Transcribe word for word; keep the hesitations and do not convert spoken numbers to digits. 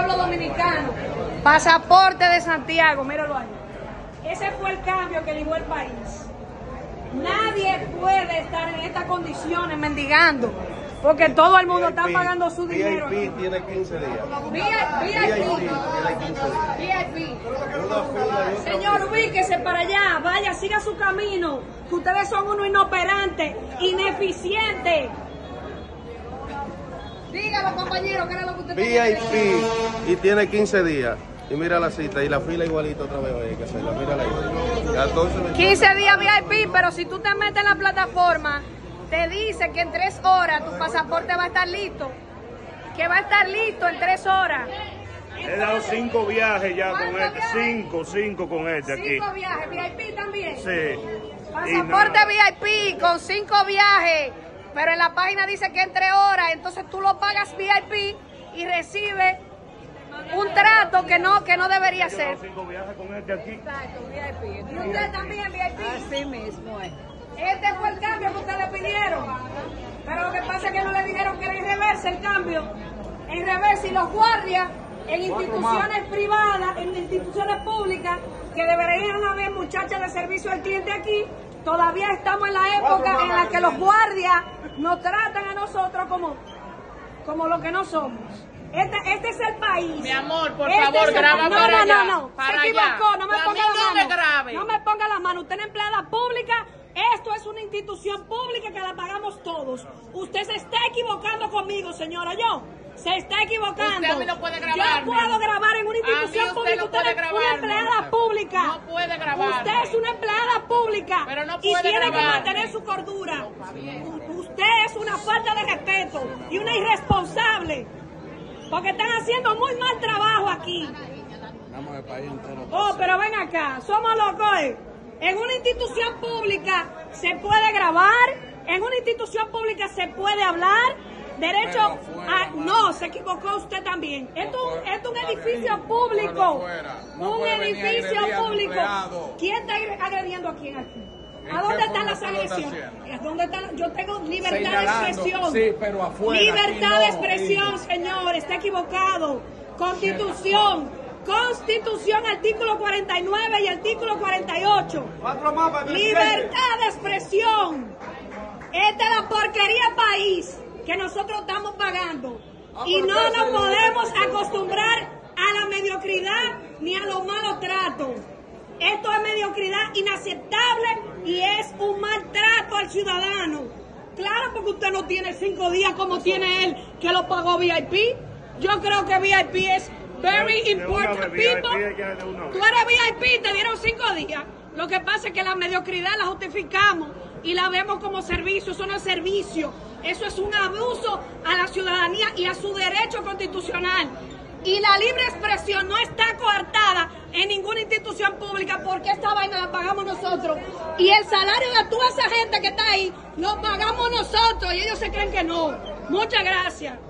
los dominicanos. Pasaporte de Santiago, míralo ahí. Ese fue el cambio que ligó el país. Nadie puede estar en estas condiciones mendigando, porque todo el mundo está pagando su dinero. V I P tiene quince días. V I P. Señor, ubíquese para allá, vaya, siga su camino. Que ustedes son unos inoperantes, ineficientes. Dígalo, compañero, ¿qué era lo que usted V I P y tiene quince días. Y mira la cita y la fila igualita otra vez, oye, que se la mira la catorce, quince días V I P, pero si tú te metes en la plataforma, te dice que en tres horas tu pasaporte va a estar listo. Que va a estar listo en tres horas. He dado cinco viajes ya con este, viajes? cinco, cinco con este aquí. Cinco viajes, V I P también. Sí. Pasaporte V I P con cinco viajes, pero en la página dice que en tres horas, entonces tú lo pagas V I P y recibes un trato que no que no debería ser. Cinco viajes con este aquí. Exacto, V I P. Y usted también V I P. Así mismo es. Este fue el cambio que ustedes pidieron. Pero lo que pasa es que no le dijeron que era en reversa el cambio. En reversa, y los guardias en instituciones privadas, en instituciones públicas, que deberían haber muchachas de servicio al cliente aquí, todavía estamos en la época en la que los guardias nos tratan a nosotros como, como lo que no somos. Este, este es el país. Mi amor, por este favor, graba no, para no, allá. No, no, no, para se equivocó, allá. no me Para ponga mí la no me mano. grabe. No me ponga la mano, usted es empleada pública, esto es una institución pública que la pagamos todos. Usted se está equivocando conmigo, señora, yo. Se está equivocando. Usted a mí no puede grabar. Yo puedo grabar en una institución pública. No usted puede es grabar, una empleada no. pública. No puede grabar. Usted es una empleada pública. Pero no y puede tiene grabar. que mantener su cordura. Usted es una falta de respeto y una irresponsable. Porque están haciendo muy mal trabajo aquí. Oh, pero ven acá, somos locos. ¿eh? En una institución pública se puede grabar, en una institución pública se puede hablar, derecho a... No, se equivocó usted también. Esto, esto es un edificio público, un edificio público. ¿Quién está agrediendo a quién aquí? ¿A dónde están las agresiones? ¿A dónde están? Yo tengo libertad de expresión. Sí, pero afuera, libertad no, de expresión, sí. señor, está equivocado. Constitución, Constitución, artículo cuarenta y nueve y artículo cuarenta y ocho. Libertad de expresión. Esta es la porquería país que nosotros estamos pagando. Y no nos podemos acostumbrar a la mediocridad ni a los malos tratos. Esto es mediocridad inaceptable y es un maltrato al ciudadano. Claro, porque usted no tiene cinco días como tiene él, que lo pagó V I P. Yo creo que V I P es very important people. Tú eres V I P, te dieron cinco días. Lo que pasa es que la mediocridad la justificamos y la vemos como servicio. Eso no es servicio. Eso es un abuso a la ciudadanía y a su derecho constitucional. Y la libre expresión no está coartada en ninguna institución pública porque esta vaina la pagamos nosotros. Y el salario de toda esa gente que está ahí lo pagamos nosotros y ellos se creen que no. Muchas gracias.